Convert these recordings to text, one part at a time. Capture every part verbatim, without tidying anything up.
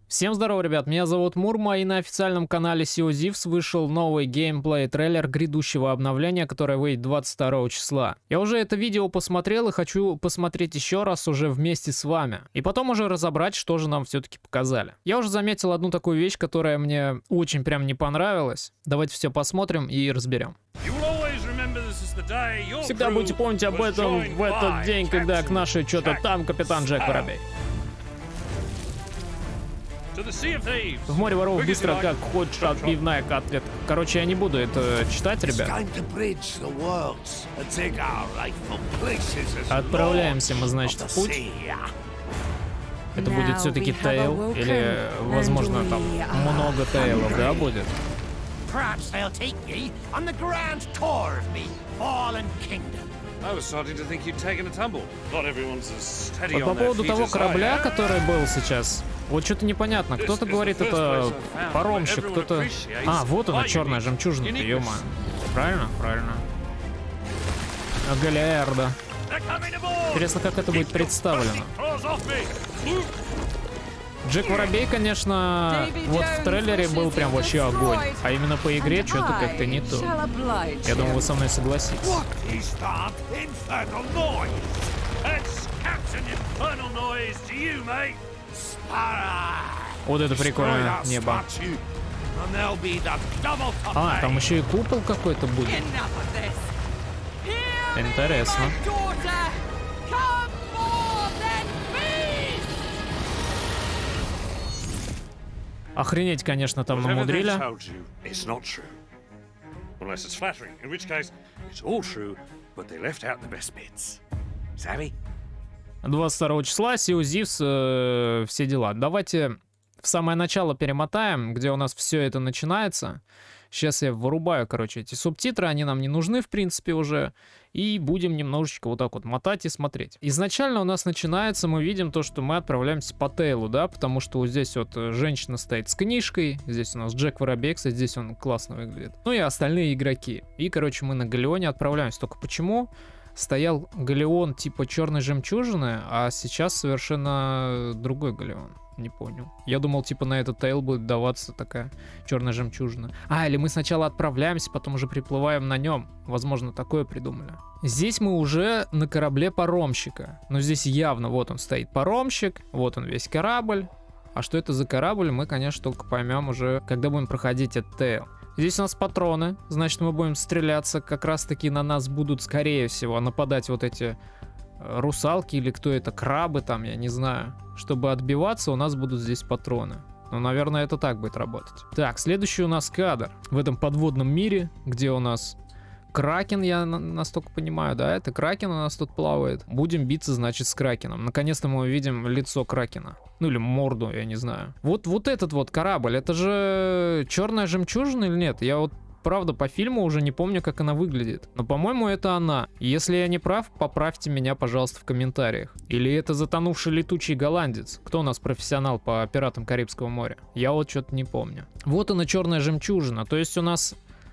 Всем здорово, ребят, меня зовут Мурма, и на официальном канале Sea of Thieves вышел новый геймплей-трейлер грядущего обновления, которое выйдет двадцать второго числа. Я уже это видео посмотрел и хочу посмотреть еще раз уже вместе с вами. И потом уже разобрать, что же нам все-таки показали. Я уже заметил одну такую вещь, которая мне очень прям не понравилась. Давайте все посмотрим и разберем. Всегда будете помнить об этом в этот день, когда к нашей что-то там капитан Джек Воробей. В море воров быстро, как хочешь, отбивная котлетка. Короче, я не буду это читать, ребят. Отправляемся мы, значит, в путь. Это будет все-таки тейл, или, возможно, там много тейлов, да, будет? Вот по поводу того корабля, который был сейчас, вот что-то непонятно. Кто-то говорит, это паромщик, кто-то... А, вот она, черная жемчужина-то, ё-моё. Правильно? Правильно. Галиарда. Интересно, как это будет представлено. Джек Воробей, конечно, вот в трейлере был прям вообще огонь. А именно по игре что-то как-то не то. Я думаю, вы со мной согласитесь. Вот это прикольное небо. А, там еще и купол какой-то будет. Интересно. Охренеть, конечно, там намудрили. двадцать второго числа, Sea of Thieves, э, все дела. Давайте в самое начало перемотаем, где у нас все это начинается. Сейчас я вырубаю, короче, эти субтитры, они нам не нужны, в принципе, уже. И будем немножечко вот так вот мотать и смотреть. Изначально у нас начинается, мы видим то, что мы отправляемся по тейлу, да, потому что вот здесь вот женщина стоит с книжкой, здесь у нас Джек Воробей, кстати, здесь он классно выглядит. Ну и остальные игроки. И, короче, мы на галеоне отправляемся. Только почему стоял галеон типа черной жемчужины, а сейчас совершенно другой галеон? Не понял. Я думал, типа, на этот тейл будет даваться такая черная жемчужина. А, или мы сначала отправляемся, потом уже приплываем на нем. Возможно, такое придумали. Здесь мы уже на корабле паромщика. Но здесь явно, вот он стоит паромщик, вот он весь корабль. А что это за корабль, мы, конечно, только поймем уже, когда будем проходить этот тейл. Здесь у нас патроны, значит, мы будем стреляться. Как раз-таки на нас будут, скорее всего, нападать вот эти... русалки или кто это, крабы там, я не знаю. Чтобы отбиваться, у нас будут здесь патроны. Ну, наверное, это так будет работать. Так, следующий у нас кадр. В этом подводном мире, где у нас кракен, я настолько понимаю, да, это кракен у нас тут плавает. Будем биться, значит, с кракеном. Наконец-то мы увидим лицо кракена. Ну, или морду, я не знаю. Вот, вот этот вот корабль, это же черная жемчужина или нет? Я вот правда, по фильму уже не помню, как она выглядит. Но, по-моему, это она. Если я не прав, поправьте меня, пожалуйста, в комментариях. Или это затонувший летучий голландец? Кто у нас профессионал по пиратам Карибского моря? Я вот что-то не помню. Вот она, черная жемчужина. То есть у нас...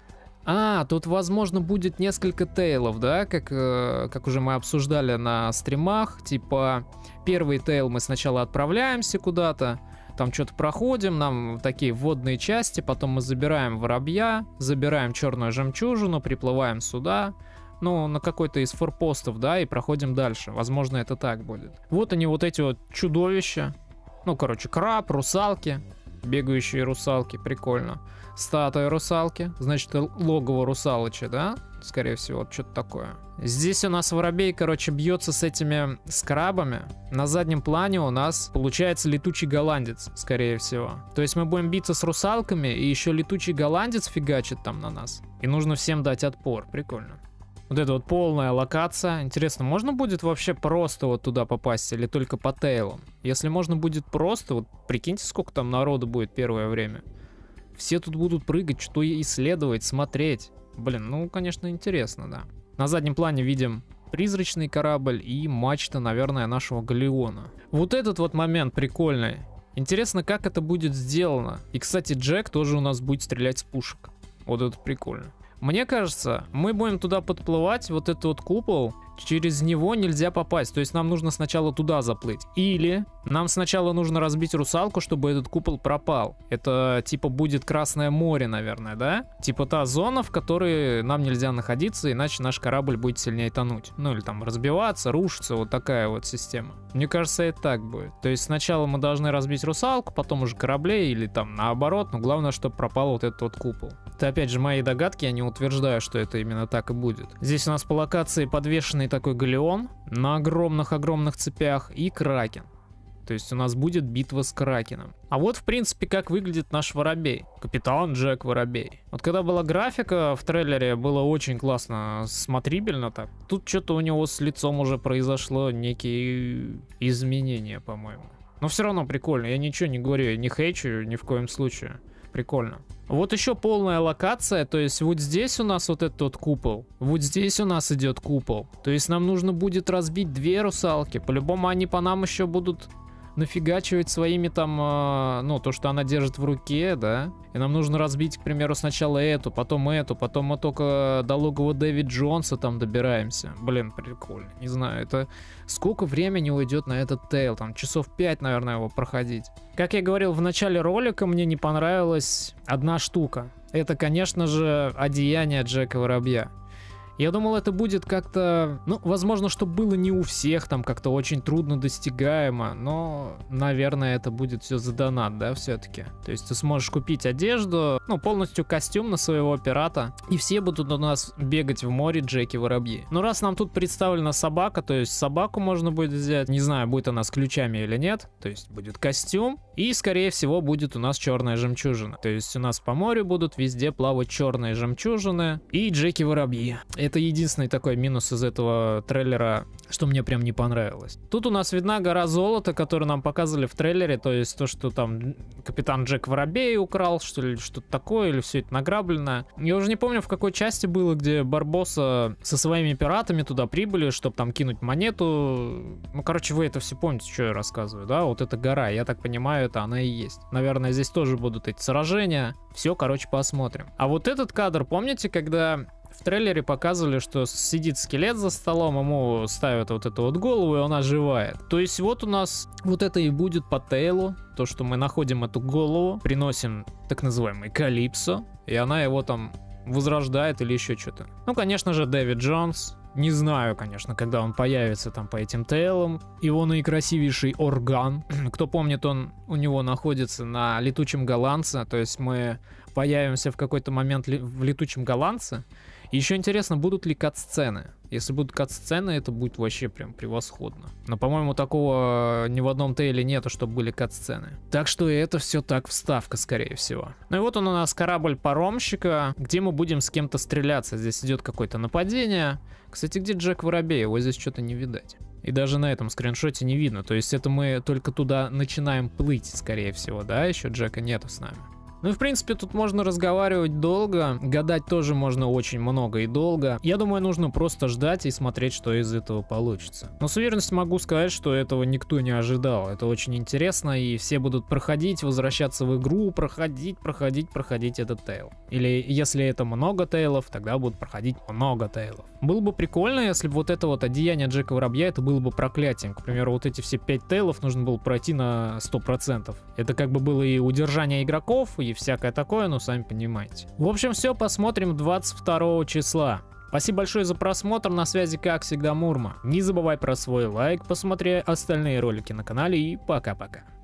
А, тут, возможно, будет несколько тейлов, да? Как, э, как уже мы обсуждали на стримах. Типа, первый тейл мы сначала отправляемся куда-то. Там что-то проходим, нам такие вводные части, потом мы забираем воробья, забираем черную жемчужину, приплываем сюда, ну, на какой-то из форпостов, да, и проходим дальше. Возможно, это так будет. Вот они, вот эти вот чудовища. Ну, короче, краб, русалки, бегающие русалки, прикольно. Статуя русалки, значит, логово русалыча, да? Скорее всего, вот что-то такое. Здесь у нас воробей, короче, бьется с этими скрабами. На заднем плане у нас получается летучий голландец, скорее всего. То есть мы будем биться с русалками, и еще летучий голландец фигачит там на нас. И нужно всем дать отпор. Прикольно. Вот это вот полная локация. Интересно, можно будет вообще просто вот туда попасть или только по тейлам? Если можно будет просто, вот прикиньте, сколько там народу будет первое время. Все тут будут прыгать, что исследовать, смотреть. Блин, ну, конечно, интересно, да. На заднем плане видим призрачный корабль и мачта, наверное, нашего галеона. Вот этот вот момент прикольный. Интересно, как это будет сделано. И, кстати, Джек тоже у нас будет стрелять с пушек. Вот это прикольно. Мне кажется, мы будем туда подплывать, вот этот вот купол, через него нельзя попасть. То есть нам нужно сначала туда заплыть. Или нам сначала нужно разбить русалку, чтобы этот купол пропал. Это типа будет Красное море, наверное, да? Типа та зона, в которой нам нельзя находиться, иначе наш корабль будет сильнее тонуть. Ну или там разбиваться, рушиться, вот такая вот система. Мне кажется, это так будет. То есть сначала мы должны разбить русалку, потом уже кораблей или там наоборот, но главное, чтобы пропал вот этот вот купол. Это опять же мои догадки, я не утверждаю, что это именно так и будет. Здесь у нас по локации подвешенный такой галеон на огромных-огромных цепях и кракен. То есть у нас будет битва с кракеном. А вот в принципе как выглядит наш воробей. Капитан Джек Воробей. Вот когда была графика в трейлере, было очень классно смотрибельно так. Тут что-то у него с лицом уже произошло некие изменения, по-моему. Но все равно прикольно, я ничего не говорю, я не хейчу ни в коем случае. Прикольно. Вот еще полная локация, то есть вот здесь у нас вот этот вот купол, вот здесь у нас идет купол. То есть нам нужно будет разбить две русалки, по-любому они по нам еще будут нафигачивать своими там, э, ну, то, что она держит в руке, да. И нам нужно разбить, к примеру, сначала эту, потом эту, потом мы только до логова Дэвид Джонса там добираемся. Блин, прикольно. Не знаю, это сколько времени уйдет на этот тейл, там часов пять, наверное, его проходить. Как я говорил в начале ролика, мне не понравилась одна штука. Это, конечно же, одеяние Джека Воробья. Я думал, это будет как-то, ну, возможно, что было не у всех, там как-то очень трудно достигаемо, но, наверное, это будет все за донат, да, все-таки. То есть ты сможешь купить одежду, ну, полностью костюм на своего пирата, и все будут у нас бегать в море Джеки Воробьи. Но раз нам тут представлена собака, то есть собаку можно будет взять, не знаю, будет она с ключами или нет, то есть будет костюм, и, скорее всего, будет у нас черная жемчужина. То есть у нас по морю будут везде плавать черные жемчужины и Джеки Воробьи. Это единственный такой минус из этого трейлера, что мне прям не понравилось. Тут у нас видна гора золота, которую нам показывали в трейлере, то есть то, что там капитан Джек Воробей украл, что ли, что-то такое, или все это награблено. Я уже не помню, в какой части было, где Барбосса со своими пиратами туда прибыли, чтобы там кинуть монету. Ну, короче, вы это все помните, что я рассказываю, да? Вот эта гора, я так понимаю, это она и есть. Наверное, здесь тоже будут эти сражения. Все, короче, посмотрим. А вот этот кадр, помните, когда в трейлере показывали, что сидит скелет за столом, ему ставят вот эту вот голову, и он оживает. То есть вот у нас вот это и будет по тейлу, то, что мы находим эту голову, приносим так называемый Калипсо, и она его там возрождает или еще что-то. Ну, конечно же, Дэвид Джонс. Не знаю, конечно, когда он появится там по этим тейлам. Его наикрасивейший орган. Кто помнит, он у него находится на летучем голландце. То есть мы появимся в какой-то момент ли, в летучем голландце. И еще интересно, будут ли кат-сцены. Если будут кат-сцены, это будет вообще прям превосходно. Но, по-моему, такого ни в одном тейле нету, чтобы были кат-сцены. Так что это все так вставка, скорее всего. Ну и вот он у нас корабль паромщика, где мы будем с кем-то стреляться. Здесь идет какое-то нападение. Кстати, где Джек Воробей? Его здесь что-то не видать. И даже на этом скриншоте не видно. То есть это мы только туда начинаем плыть, скорее всего, да? Еще Джека нету с нами. Ну и в принципе тут можно разговаривать долго, гадать тоже можно очень много и долго. Я думаю, нужно просто ждать и смотреть, что из этого получится. Но с уверенностью могу сказать, что этого никто не ожидал. Это очень интересно, и все будут проходить, возвращаться в игру, проходить, проходить, проходить этот тейл. Или если это много тейлов, тогда будут проходить много тейлов. Было бы прикольно, если бы вот это вот одеяние Джека Воробья, это было бы проклятием. К примеру, вот эти все пять тейлов нужно было пройти на сто процентов. Это как бы было и удержание игроков, и всякое такое, ну сами понимаете. В общем, все, посмотрим двадцать второго числа. Спасибо большое за просмотр, на связи как всегда Мурма. Не забывай про свой лайк, посмотри остальные ролики на канале и пока-пока.